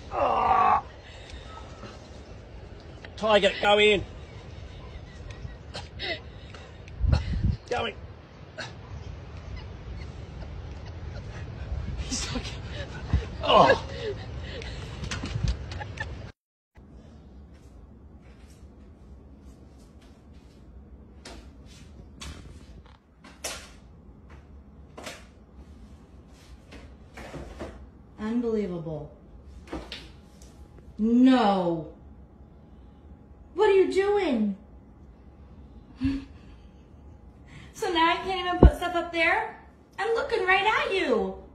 Oh. Tiger, go in. Going. He's like, oh. Unbelievable. No. What are you doing? So now I can't even put stuff up there? I'm looking right at you.